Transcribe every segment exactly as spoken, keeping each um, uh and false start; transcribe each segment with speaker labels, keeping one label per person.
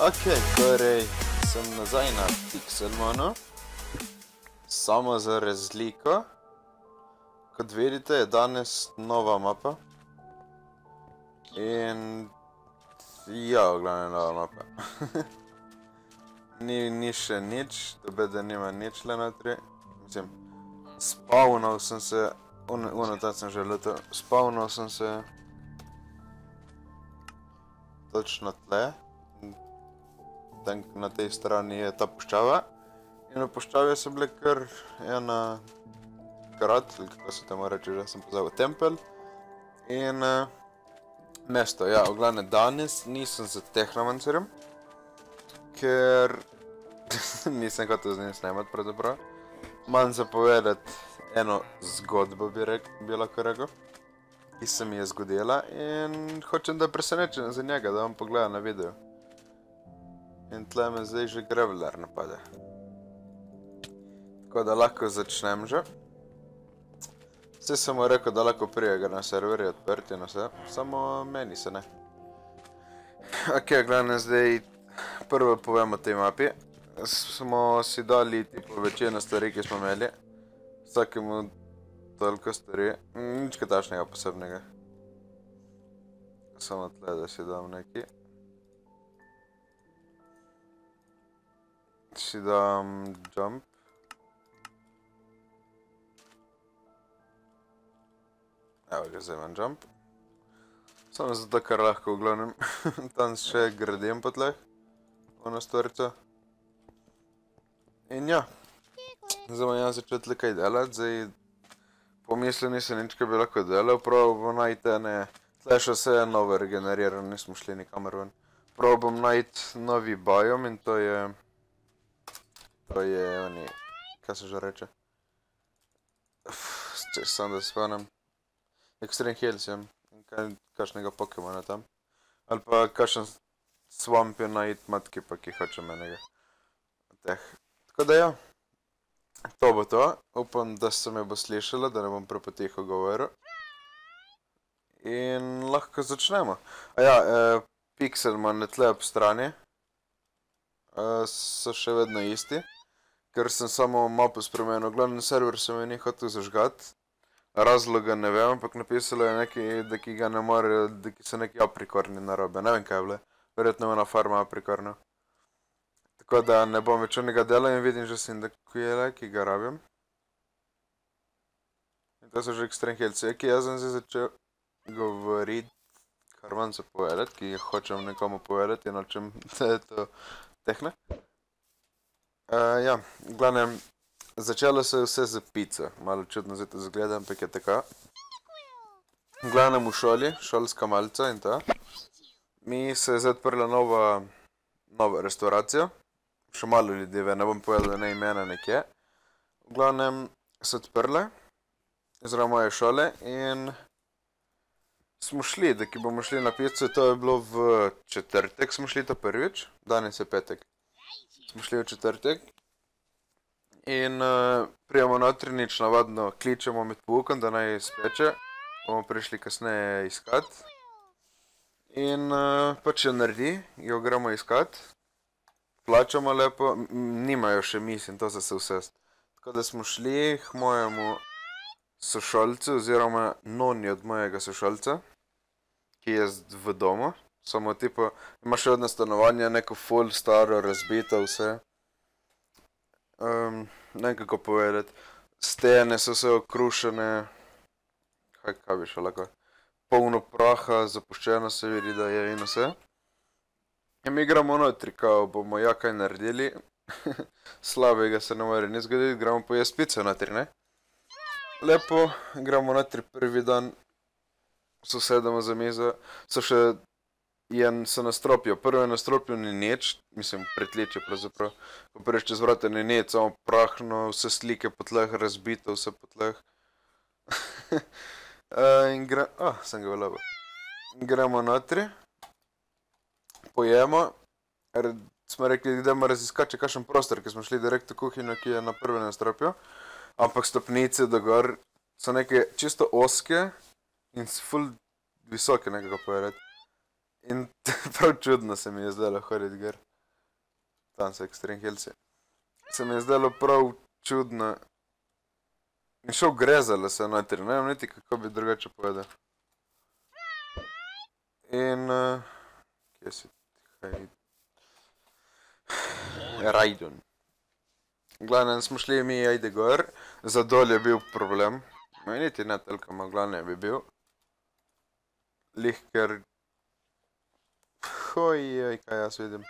Speaker 1: Ok, torej sem nazaj na Pixelmonu, samo za razliko. Kot vidite, je danes nova mapa. In ja, v glavnem nova mapa. ni, ni še nič, dobe da nima nič le notri. Mislim, spawnal sem se, uno tam sem že letel, spawnal sem se točno tle. Na tej strani je ta puščava in v puščavi so bile kar ena grad, ali kako se temu reče, že sem pozabil, tempelj in uh, mesto. Ja, v glavnem danes nisem za Technomancerjem, ker nisem hotel z njim snemati pravzaprav. Manj zapovedati eno zgodbo, bi, rek, bi lahko rekel, ki se mi je zgodila in hočem, da je presenečen za njega, da vam pogleda na video. In tle me zdaj že Graveler napade. Tako da lahko začnem že. Vse sem mu rekel, da lahko prije, ker na serveri je odprti in vse, samo meni se ne. Ok, glavno zdaj prvo povem o tej mapi. Smo si dali tipo večino stvari, ki smo imeli. Vsakemu toliko stvari. Nič kaj takšnega posebnega. Samo tle, da si dam neki. Si dam jump. Evo ga, zdaj imam jump. Samo zato, ker lahko v glavnem tam še gradim po tleh. Ono storico. In ja. Zdaj bom jaz začel tle kaj delati. Zdaj pomislil nisem nič, kaj bi lahko delal. Probal bom najti ene... Tle še vse je novo regenerirano, nismo šli nikamor ven. Probal bom najti novi biom in to je... To je, oni, kaj se že reče? Če sam da se spomnim. Extreme Hills, ja. Kakšnega Pokemona tam. Ali pa kakšen swamp je najti matki, pa ki hočem enega. Teh. Tako da ja. To bo to. Upam, da se me bo slišalo, da ne bom prepotiho govoril. In lahko začnemo. A ja, eh, Pixelmon je tle ob strani. Uh, so še vedno isti, ker sem samo mapo spremenil. Glavni server se mi ni hotel zažgati. Razloga ne vem, ampak napisalo je neki, da ki ga ne more, da ki so neki aprikorni narobe. Ne vem kaj je bile. Verjetno je ona farma aprikorna. Tako da ne bom več onega dela in vidim že sindikujele, ki ga rabim. In to so že Extreme Hills. Ki jaz sem si začel govoriti, kar vam se povedati, ki hočem nekomu povedati in o čem je to Techno. Uh, ja, v glavnem, začelo se je vse z pico. Malo čudno zdaj to zgleda, ampak je tako. V glavnem v šoli, šolska malca in to. Mi se je zdaj odprla nova, nova restauracija. Še malo ljudi ve, ne bom povedal ne imena nekje. V glavnem se odprle, zraven moje šole in smo šli, da ki bomo šli na pico, to je bilo v četrtek, smo šli to prvič, danes je petek. Smo šli v četrtek in uh, prijemo notri, nič navadno kličemo med poukom, da naj speče. Bomo prišli kasneje iskat. In uh, pač jo naredi, jo gremo iskat. Plačamo lepo, nimajo še mislim, to za se vsest. Tako da smo šli k mojemu sošolcu, oziroma noni od mojega sošolca, ki je v domu. Samo tipo, ima še odno stanovanje, neko full staro, razbito vse. Um, ne vem kako povedati. Stene so vse okrušene. Kaj, kaj bi še lahko? Polno praha, zapuščeno se vidi, da je in vse. In mi gremo notri, kao bomo ja kaj naredili. Slabega se ne more ni zgoditi, gremo pojesti pico notri, ne? Lepo, gremo notri prvi dan. Sosedamo za mizo. So še... Je se nastropijo. Prvo je nastropijo ni nič, mislim, pretliče pravzaprav. Ko prvič čez vrata ni nič, samo prahno, vse slike po tleh, razbito vse po tleh. uh, in gre... Ah, sem ga vlabil. Gremo notri. Pojemo. Er, smo rekli, idemo raziskati, če kakšen prostor, ker smo šli direkt v kuhinjo, ki je na prvi nastropijo. Ampak stopnice do gor so neke čisto oske in ful visoke nekako povedati. In prav čudno se mi je zdelo hoditi gor. tam so Extreme Hillsi. Se mi je zdelo prav čudno. In šel grezalo se notri, ne vem niti kako bi drugače povedal. In... Uh, kje si ti? Raidon. V glavnem smo šli mi ajde gor, za dol je bil problem. No, niti ne toliko, ma v glavnem bi bil. Lih, ker... Ojoj, kaj jaz vidim.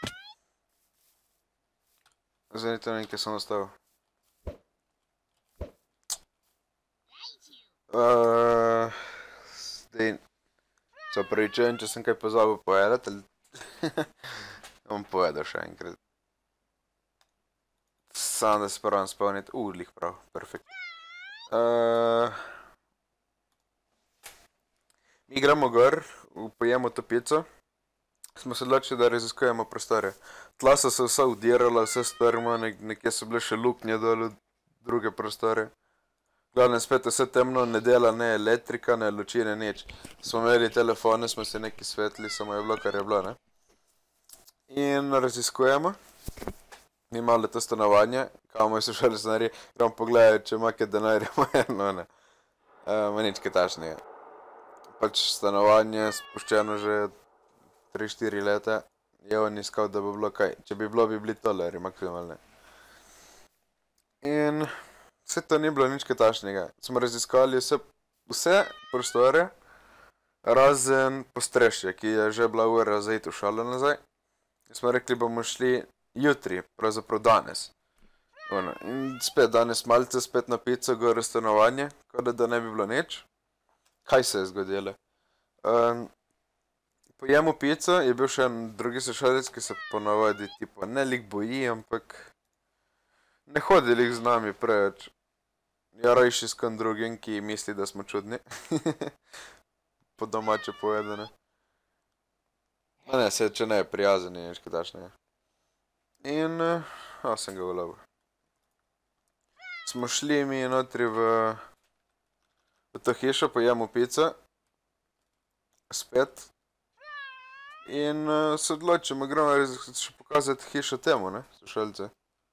Speaker 1: Zdaj ni to nekaj sem ostavil. Uh, zdaj... Se opravičujem, če sem kaj pozabil povedati, ali... bom povedal še enkrat. Samo da se pravim spomniti. Uh, lih prav, perfekt. Uh, mi gremo gor, pojemo to pico. Smo se odločili, da raziskujemo prostore. Tla so se vsa udirala, vse strmo, nek nekje so bile še luknje dol v druge prostore. Glavnem spet vse temno, ne dela ne elektrika, ne luči, ne nič. Smo imeli telefone, smo se neki svetli, samo je bilo, kar je bilo, ne. In raziskujemo. Mi malo to stanovanje, kao moj sošolec naredi, gremo pogledati, če ima kaj denarja, no ne. Uh, ma nič kaj tašnega. Pač stanovanje, spuščeno že tri štiri leta, je on iskal, da bi bilo kaj. Če bi bilo, bi bili toleri, maksimalne. In vse to ni bilo nič kaj tašnega. Smo raziskali vse, vse prostore, razen postrešje, ki je že bila ura za iti v šolo nazaj. Smo rekli, bomo šli jutri, pravzaprav danes. Ono. In spet danes malce, spet na pico, gor v stanovanje, kot da ne bi bilo nič. Kaj se je zgodilo? Um, pojemo pico, je bil še en drugi sošolec, ki se ponavadi tipo ne lik boji, ampak ne hodi lik z nami preveč. Ja, rajši s kom drugim, ki misli, da smo čudni. Po domače povedane. Ma ne, se če ne je prijazen, je nič kaj tašnega. In, a, sem ga ulovil. Smo šli mi notri v, v to hišo, pojemo pico. Spet. In uh, se odločimo, gremo še pokazati hišo temu, ne, sošolce.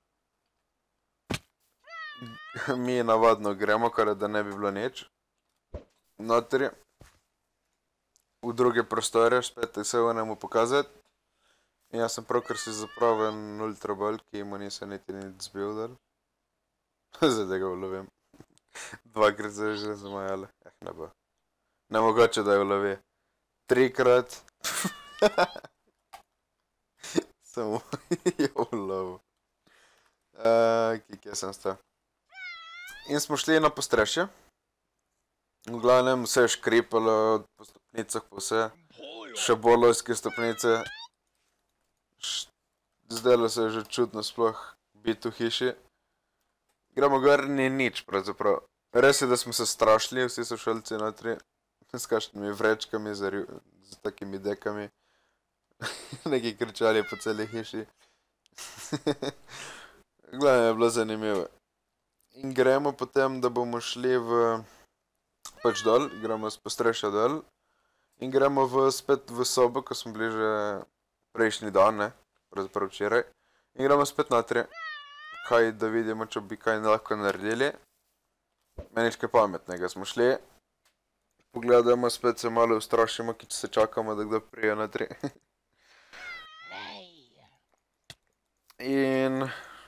Speaker 1: Mi navadno gremo, kar da ne bi bilo nič. Notri. V druge prostore, spet se vonemo pokazati. In jaz sem prav, ker si zapravil en ultrabol, ki mu nisem niti nič zbil dal. Zdaj da ga ulovim. Dvakrat se že zamajale. Eh, ne bo. Nemogoče, da je ulovi. Trikrat. Samo je ulovil. Uh, kje sem sta. In smo šli na postrešje. V glavnem vse je škripalo po stopnicah, po vse. Še bolovske stopnice. Zdelo se je že čudno sploh biti v hiši. Gremo gor, ni nič pravzaprav. Res je, da smo se strašili, vsi sošolci notri. S kakšnimi vrečkami, z takimi dekami. Neki kričali po celi hiši. Glavno je bilo zanimivo. In gremo potem, da bomo šli v... pač dol, gremo s postrešja dol. In gremo v, spet v sobo, ko smo bili že prejšnji dan, ne, pravzaprav včeraj. In gremo spet notri, kaj da vidimo, če bi kaj lahko naredili. Meni nič kaj pametnega, smo šli. Pogledamo, spet se malo ustrašimo, ki se čakamo, da kdo prije notri. In...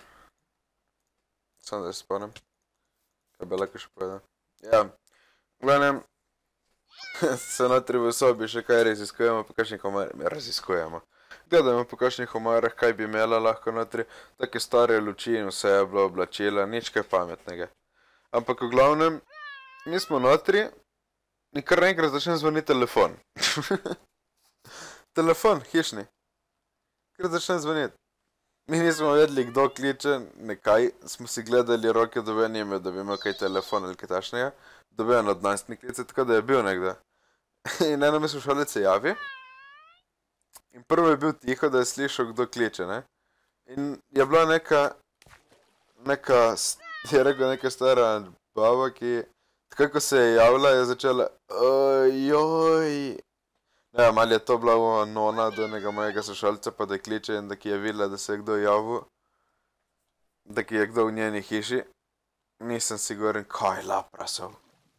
Speaker 1: Samo da se spomnim. Kaj bi lahko še povedal. Ja. V glavnem, se notri v sobi še kaj raziskujemo, po kakšnih omarah, raziskujemo. Gledamo po kakšnih omarah, kaj bi imela lahko notri, take stare luči in vse je bilo oblačila, nič kaj pametnega. Ampak v glavnem, mi smo notri in kar naenkrat začne zvoniti telefon. Telefon, hišni. Kar začne zvoniti. Mi nismo vedeli, kdo kliče, nekaj, smo si gledali roke, doben ime, da bi imel kaj telefon ali kaj tašnega. Doben od nas ni klice, tako da je bil nekdo. In eno mi sošolec se javi. In prvo je bil tiho, da je slišal, kdo kliče, ne. In je bila neka, neka, je rekel neka stara baba, ki, tako ko se je javila, je začela, ojoj. Ja, malo je to bila nona do enega mojega sošolca, pa da kliče in da ki je videla, da se je kdo javil, da ki je kdo v njeni hiši. Nisem siguren, kaj laprasov.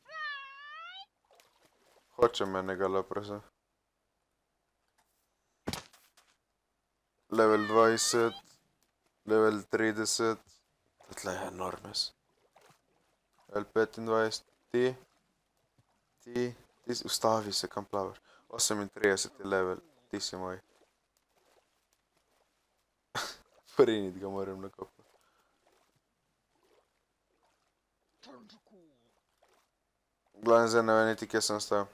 Speaker 1: Hočem enega laprasa. Level dvajset, level trideset, tle je enormes. Level petindvajset, ti, ti, ti, ustavi se, kam plavaš. osemintrideseti level, ti si moj. Prinit ga moram nakopati. Glavno zdaj ne ve niti, kje sem stal.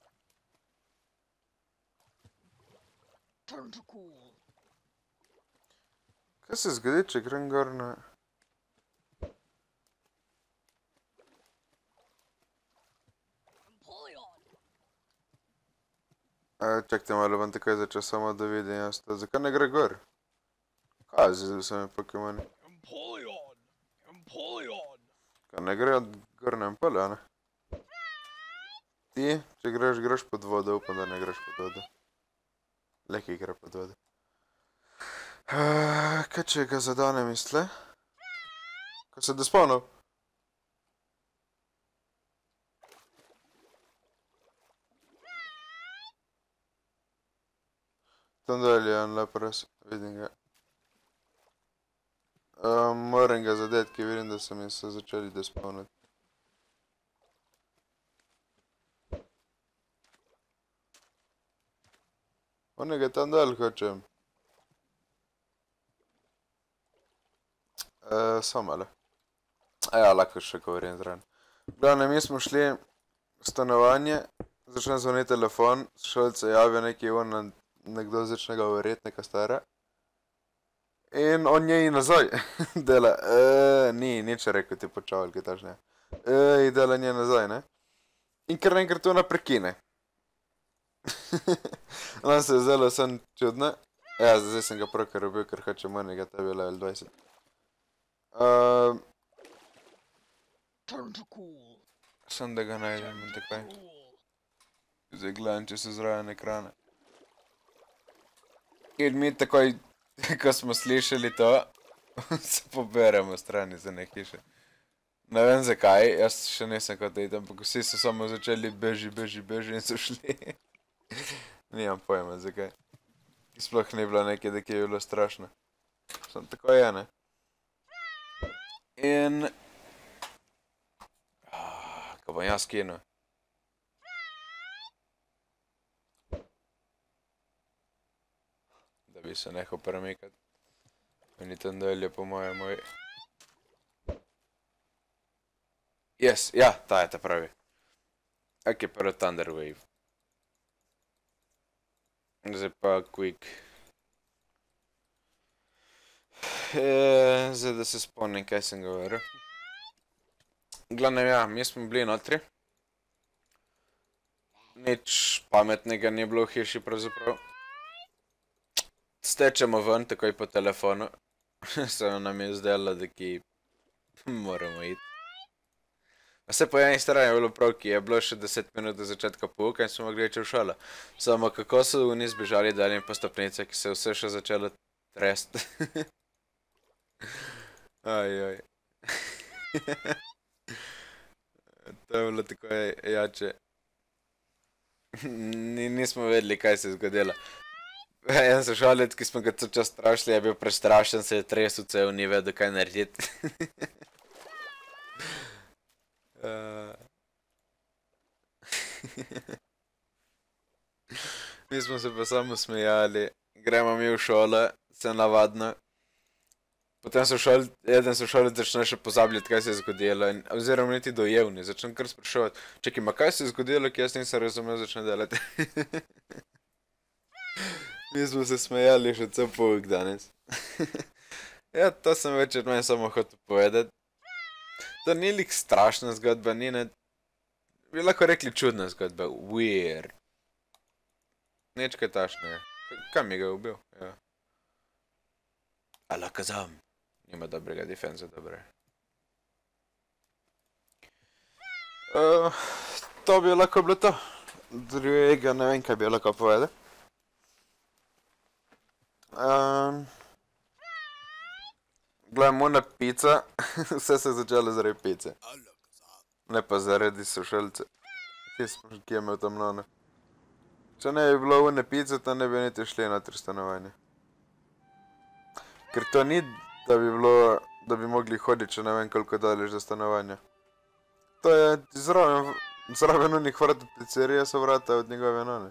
Speaker 1: Kaj se zgodi, če grem gor na... Čakajte malo, bom takoj začel samo da vidim jaz to. Zakaj ne gre gor? Kaj zdaj so mi Pokemoni? Kaj ne gre gor na Empoleon? Ti, če greš, greš pod vodo, upam, da ne greš pod vodo. Leki gre pod vodo. Kaj če ga zadanem iz tle? Ko se despawnal? Tam dalje je en lapras, vidim ga. Moram ga zadeti, ki vidim, da so mi se začeli despawnati. Onega tam dal hočem. Samo malo. Ja, lahko še govorim zraven. Glavne, mi smo šli v stanovanje, začne zvoniti telefon, sošolce javijo neki on, nekdo začne govoriti, neka stara. In on njej nazaj dela, ni, nič rekel ti počavalki tažne. In dela njej nazaj, ne. In kar enkrat ona prekine. Nam se je zdelo sem čudno. Ja, zdaj sem ga pravkar robil, ker hočem onega tebi level dvajset. Sem da ga najdem in takoj. Zdaj gledam, če se zraven ekrana. In mi takoj, ko smo slišali to, se poberemo strani za ne hiše. Ne vem zakaj, jaz še nisem kot id, ampak vsi so samo začeli beži, beži, beži in so šli. Nimam pojma zakaj. Sploh ni bilo nekaj, da ki je bilo strašno. Samo tako je, ne. In... Ko bom jaz kinil. Da bi se nehal premikati. Oni tam dalje po moje moj. Yes, ja, ta je ta pravi. Ok, prvo Thunder Wave. Zdaj pa Quick. Zdaj da se spomnim, kaj sem govoril. Glavnem, ja, mi smo bili notri. Nič pametnega ni bilo v hiši pravzaprav. Stečemo ven, takoj po telefonu. Samo nam je zdelo, da ki moramo iti. Vse po eni strani je bilo prav, ki je bilo še deset minut do začetka pouka in smo mogli iti v šolo. Samo kako so oni zbežali dalje po stopnice, ki se je vse še začelo tresti. Ajoj. To je bilo tako jače. Nismo vedeli, kaj se je zgodilo. En sošolec, ki smo ga cel čas strašili, je bil prestrašen, se je tresel cel, ni vedel, kaj narediti. Mi smo se pa samo smejali. Gremo mi v šolo, se navadno. Potem eden sošolec začne še pozabljati, kaj se je zgodilo. Oziroma niti dojel ni, začnem kar sprašovati. Čekaj, ma kaj se je zgodilo, ki jaz nisem razumel, začne delati. Mi smo se smejali še cel pouk danes. Ja, to sem več od meni samo hotel povedati. To ni lik strašna zgodba, ni ne... Bi lahko rekli čudna zgodba, weird. Nič kaj tašnega. Kaj mi ga je ubil? Ja. Alakazam. Nima dobrega defensa, dobre. To bi lahko bilo to. Drugega ne vem, kaj bi lahko povedal. Um, Glej, mona pica, vse se je začelo zaradi pice. Ne pa zaradi sušelce. Kje smo, kje je imel tam none? Če ne bi bilo une pice, to ne bi niti šli na tri stanovanje. Ker to ni, da bi bilo, da bi mogli hoditi, če ne vem koliko daleč do stanovanja. To je zraven, zraven unih vrat od pizzerije so vrata od njegove none.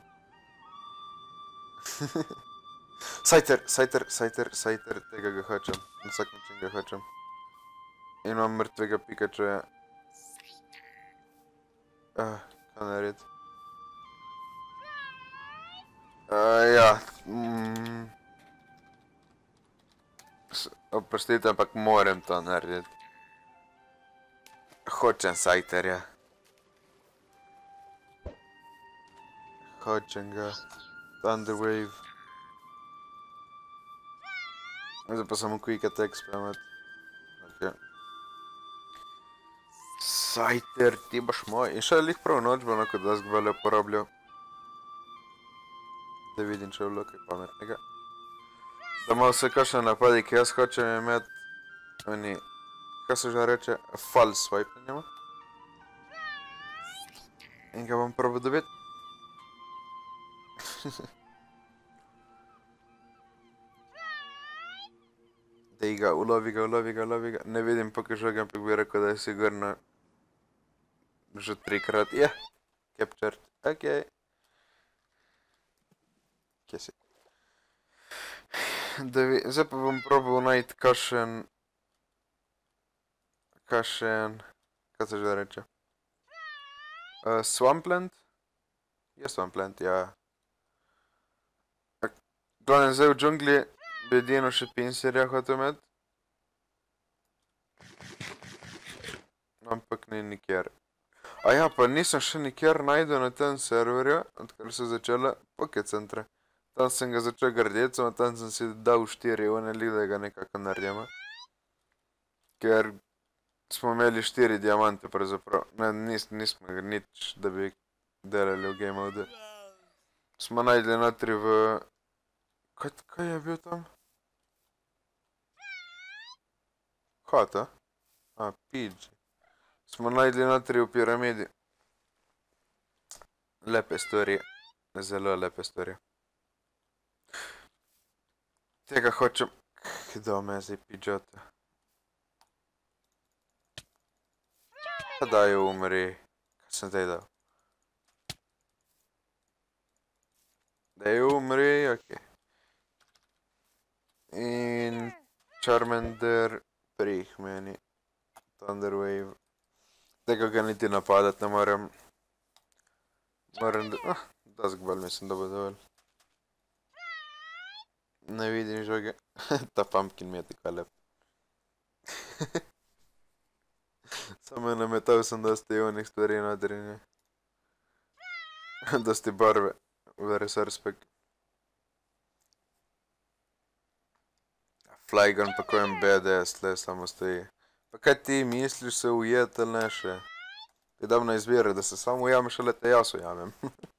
Speaker 1: Sajter, sajter, sajter, sajter, tega ga hočem. Na vsak način ga hočem. In imam mrtvega Pikachuja. Ah, kaj narediti? Uh, ja. Mm. Oprostite, ampak moram to narediti. Hočem sajterja. Hočem ga. Thunderwave. Zdaj pa samo quick attack spamat. Ok. Sajter, ti boš moj. In še lih prav noč bo enako da zgvale uporabljal. Da vidim, če je bilo kaj pametnega. Da malo se kakšne napadi, ki jaz hočem imeti. Oni, kaj se že reče, false swipe na njemu. In ga bom probal dobiti. Dej ga, ulovi ga, ulovi ga, ulovi ga. Ne vidim pokažoga, ampak bi rekel, da je sigurno že trikrat. Je, captured, okej. Kje si? Zdaj pa bom probal najti kakšen... Kakšen... Kaj se že reče? Uh, Swampland? Je Swampland, ja. Glavnem, zdaj v džungli bi edino še pincerja hotel imeti. Ampak ni nikjer. A ja, pa nisem še nikjer najdel na tem serverju, odkar so začela Pocket centre. Tam sem ga začel graditi, samo tam sem si dal štiri one lik, da ga nekako naredimo. Ker smo imeli štiri diamante pravzaprav. Ne, nis, nismo nič, da bi delali v game mode. Smo najdli notri v... Kaj, kaj je bil tam? Kaj to? A, Pidgey. Smo najdli notri v piramidi. Lepe stvari. Zelo lepe stvari. Tega hočem... Kdo me zdaj Pidgeota? Pa daj umri. Kaj sem zdaj dal? Daj umri, okej. In... Charmander... Prih meni. Thunderwave. Tega ga niti napadati ne morem. Moram da... Ah, da zgbal mislim, da bo dovolj. Ne vidim žoge. Ta pumpkin mi je tako lep. Samo nametal sem dosti onih stvari notri, ne. Dosti barve. V resource pack. Flygon pa kojem B D S tle samo stoji. Pa kaj ti misliš se ujeti ali ne še? Ti dam na izbiro, da se samo ujameš ali te jaz ujamem.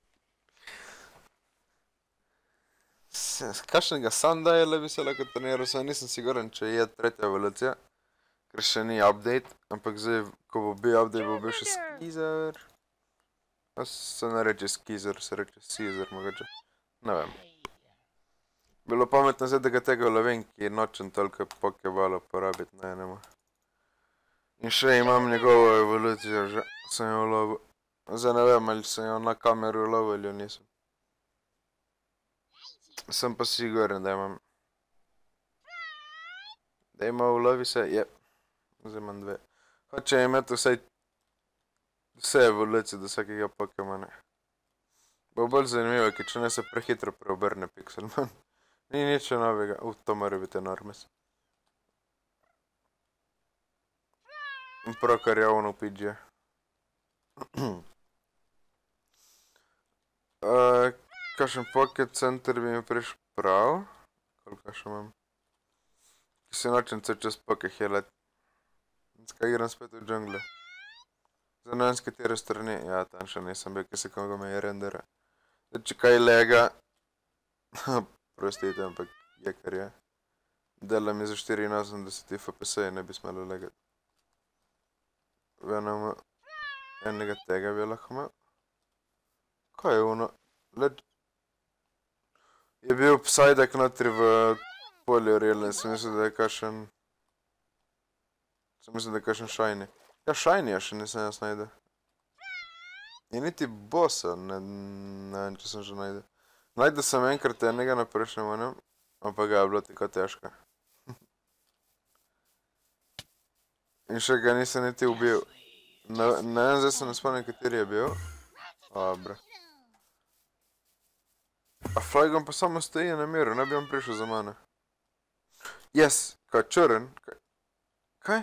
Speaker 1: Kakšnega Sandile bi se lahko treniral, samo nisem siguren, če je tretja evolucija. Ker še ni update, ampak zdaj, ko bo bil update, bo bil še Skizer. A se ne reče Skizer, se reče Caesar mogoče. Ne vem. Bilo pametno zdaj, da ga tega lovim, ki nočem toliko pokeballov porabiti na enemu. In še imam njegovo evolucijo že, sem jo lovil. Zdaj ne vem, ali sem jo na kameru lovil ali jo nisem. Sem pa siguren, da imam. Da ima ulovi se, je. Zdaj imam dve. Hoče imeti vsaj vse evolucije do vsakega pokemona. Bo bolj zanimivo, ker če ne se prehitro preobrne Pixelmon. Ni nič novega. Uf, to mora biti enormes. Prav kar javno Pidgey. Uh, kakšen Pocket center bi mi prišel prav? Koliko še imam? Ki se nočem cel čas Poke healati. Zdaj igram spet v džunglu. Zdaj ne vem s katere strani, ja, tam še nisem bil, ki se koga me je rendera. Zdaj, če kaj lega, prostite, ampak je kar je. Dela mi za štiriinosemdeset F P S ne bi smelo legati. Venoma, enega tega bi lahko imel. Kaj je ono? Led... Je bil Psyduck notri v polju realne, sem mislil, da je kakšen... Sem mislil, da je kakšen shiny. Ja, shiny še nisem jaz najde. In niti bossa, ne, ne vem, če sem že najde. Najde sem enkrat enega na prejšnjem onem, ampak ga je bilo tako težko. In še ga nisem niti ubil. Ne, ne vem, zdaj se ne spomnim, kateri je bil. Dobre. A Flygon pa samo stoji na miru, ne bi on prišel za mene. Yes, kaj črn? Kaj?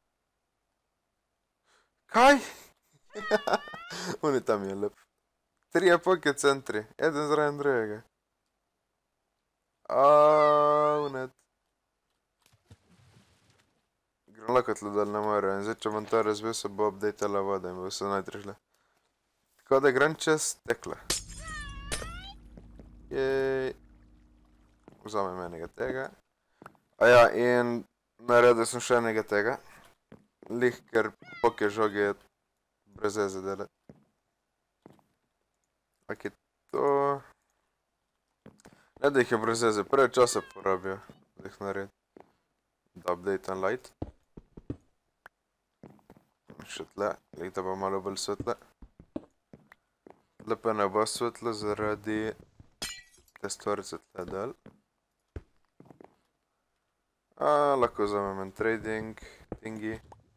Speaker 1: Kaj? Oni tam je lep. Trije poke centri, eden zraven drugega. Aaaa, net. Grem lahko tle dol ne more in zdaj, če bom to razbil, se bo updatela voda in bo vse najtrišle. Tako da grem čez tekle. Jej. Vzamem enega tega. Aja, in naredil sem še enega tega. Lih, ker poke žoge brez veze delati. Ok, to... Ne da jih je brez veze, prve čase porabijo, da jih naredim. Da update and light. Še tle, lih da bo malo bolj svetle. Tle pa ne bo svetlo zaradi te stvorice tle dol. A, lahko vzamem en trading thingy.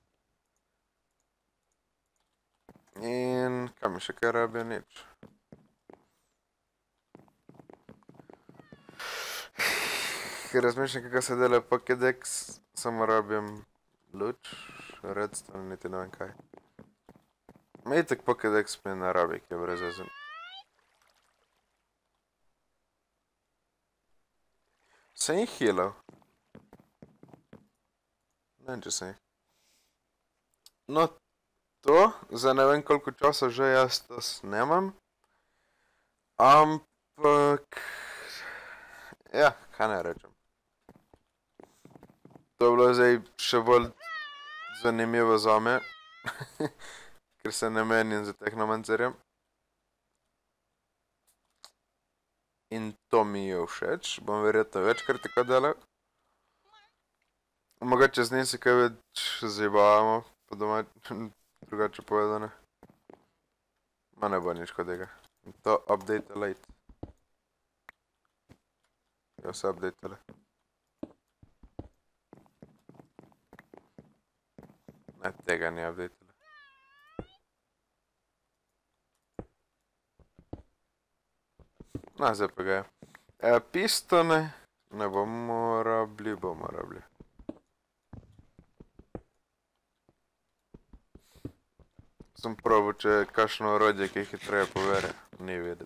Speaker 1: In kaj mi še kaj rabijo, nič. Ker razmišljam, kako se dela Pokédex, samo rabim luč, redstone, niti ne vem kaj. Ma itak Pokédex mi ne rabi, ki je brez veze. Sem jih healal? Ne vem, če sem jih. No, to, zdaj ne vem, koliko časa že jaz to snemam. Ampak... Ja, kaj ne rečem. To je bilo zdaj še bolj zanimivo zame, ker se ne menim za tehnomancerjem. In to mi je všeč, bom verjetno večkrat tako delal. Mogoče z njim se kaj več zajebavamo, po domače, drugače povedano. Ma ne bo nič kodega. In to update late. Je vse updatele. Ne, tega ni updatele. No, zdaj pa ga je. E, pistone ne bomo rabili, bomo rabili. Sem probal, če je kakšno orodje, ki jih hitreje povere. Ni vedeti.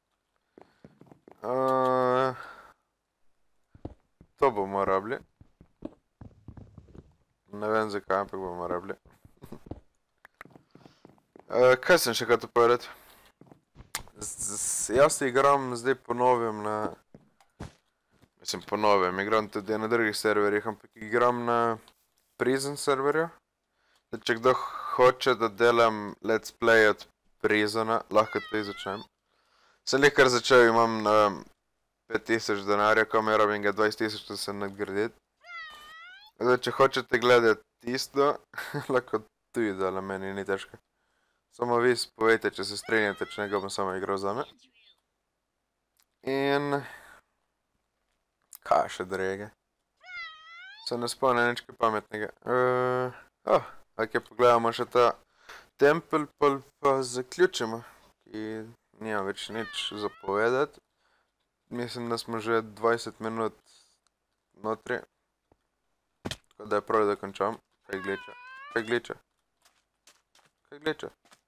Speaker 1: Uh, to bomo rabili. Ne vem zakaj, ampak bomo rabili. uh, kaj sem še kaj to povedati? Jaz igram zdaj po novem na... Mislim, po novem, igram tudi na drugih serverjih, ampak igram na Prison serverju. Če kdo hoče, da delam let's play od Prisona, lahko tudi začnem. Sem lih kar začel, imam na pet tisoč denarja, komaj rabim ga dvajset tisoč, da se nadgraditi. Zdaj, če hočete gledati tisto, lahko tudi delam, meni ni težko. Samo vi povejte, če se strinjate, če ne ga bom samo igral zame. In... Kaj še drege? Se ne spomnim nič kaj pametnega. Uh, oh, ok, pogledamo še ta tempelj, pa zaključimo, ki nimam več nič za povedati. Mislim, da smo že dvajset minut notri. Tako da je prav, da končam. Kaj gliča? Kaj gliča? Kaj gliča?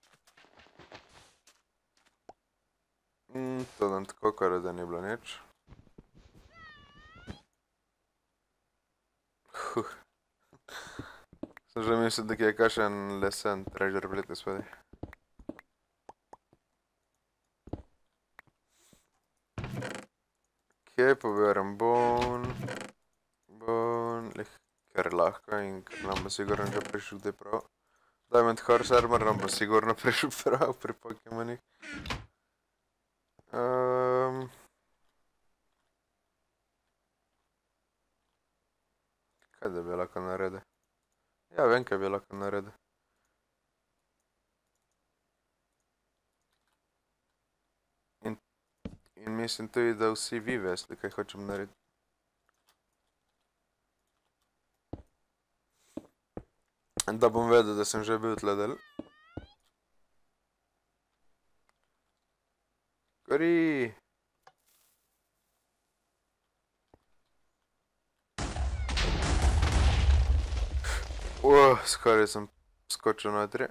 Speaker 1: Mm, to dam tako, kar da ni bilo nič. Huh. Sem že mislil, da je kakšen lesen treasure plate spodaj. Okej, poberem bone. Bone, lih, ker lahko in ker nam bo sigurno že prišel te prav. Diamond Horse Armor nam bo sigurno prišel prav pri Pokemonih. Um, kaj da bi lahko naredil? Ja, vem, kaj bi lahko naredil. In, in mislim tudi, da vsi vi veste, kaj hočem narediti. Da bom vedel, da sem že bil tle del. Gori! Oh, skoraj sem skočil notri.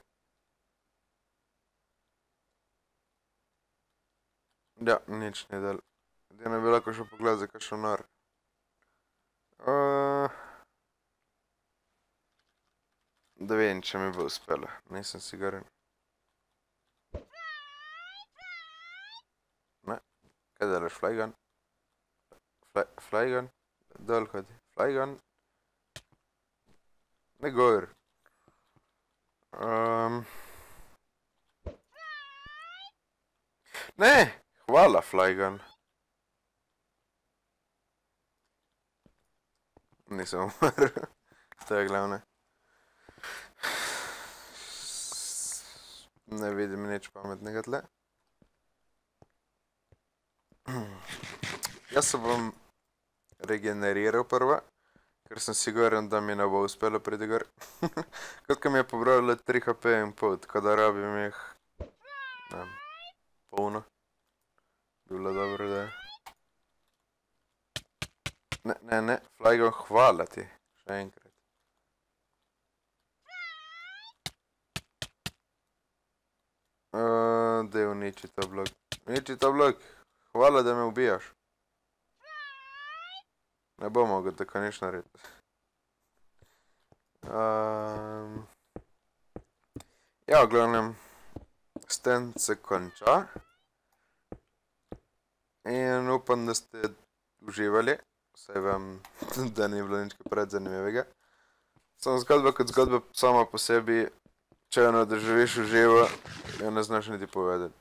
Speaker 1: Ja, nič ni del. Edino bi lahko šel pogledat za kakšen nor. Uh, da vem, če mi bo uspelo. Nisem siguren. Ne. Kaj delaš, Flygon? Fly, Flygon? Dol hodi. Flygon? Ne gor. Um, ne! Hvala, Flygon. Nisem umrl. To je glavne. Ne vidim nič pametnega tle. Jaz se bom regeneriral prva, ker sem siguren, da mi ne bo uspelo priti gor. Koliko mi je pobralo tri H P in pol, tako da rabim jih ne, polno. Bi bilo dobro, da je. Ne, ne, ne, Flygon, hvala ti. Še enkrat. Uh, daj uniči ta blok. Uniči ta blok. Hvala, da me ubijaš. Ne bom mogel tako nič narediti. Um, ja, v glavnem, stand se konča. In upam, da ste uživali. Vsaj vam, da ni bilo nič pred zanimivega. Samo zgodba kot zgodba sama po sebi, če jo ne doživiš v živo, jo ne znaš niti povedati.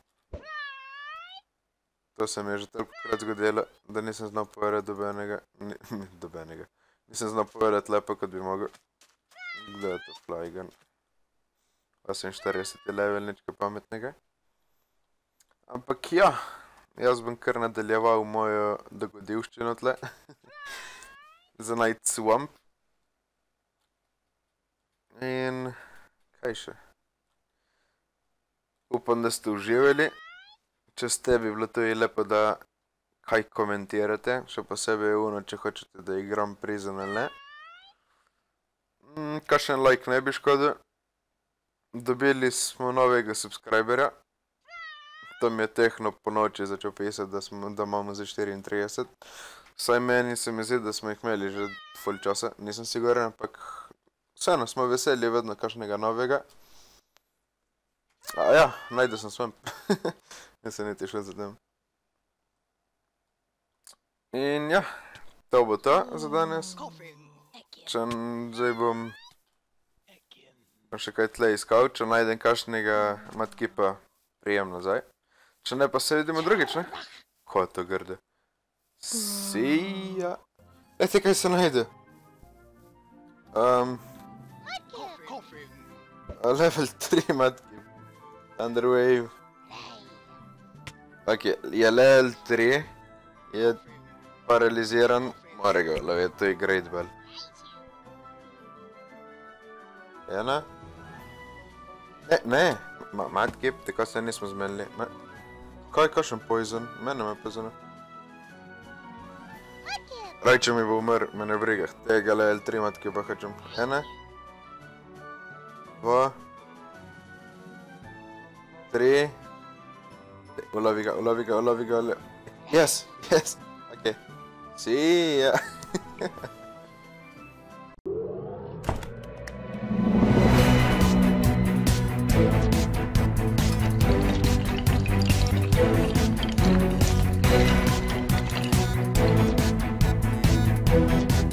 Speaker 1: To se mi je že tolikokrat zgodilo, da nisem znal povedati dobenega, ni, dobenega. Nisem znal povedati lepo, kot bi mogel. Kdo je to Flygon? oseminštirideseti level, nič kaj pametnega. Ampak ja, jaz bom kar nadaljeval mojo dogodivščino tle. Za Night Swamp. In kaj še? Upam, da ste uživali. Če ste, bi bilo tudi lepo, da kaj komentirate. Še posebej uno, če hočete, da igram Prison ali ne. Mm, kakšen like ne bi škodil. Dobili smo novega subscriberja. To mi je Tehno po noči začel pisati, da, smo, da imamo za štiriintrideset. Vsaj meni se mi zdi, da smo jih imeli že ful časa. Nisem siguren, ampak vseeno smo veseli vedno kakšnega novega. A ja, najdel sem Swamp. Nisem niti šel za tem. In ja, to bo to za danes. Če zdaj bom še kaj tle iskal, če najdem kakšnega matkipa, prijem nazaj. Če ne, pa se vidimo drugič, ne? Ko je to grde? Sija. Ejte, kaj se najde? Um, level tri matkip. Thunderwave. Ok, je level tri. Je paraliziran. Mora ga loviti, to je Great Bell. Ena? Ne, ne. Madkip, tako se nismo zmenili. Kaj je kakšen poison? Mene me poison. Raj, če mi bo umr, me ne briga. Tega level tri madkipa hočem. Ena. Dva. Tri. Ulovi ga, ulovi ga, ulovi ga. Yes, yes. Ok. See ya. Thank you.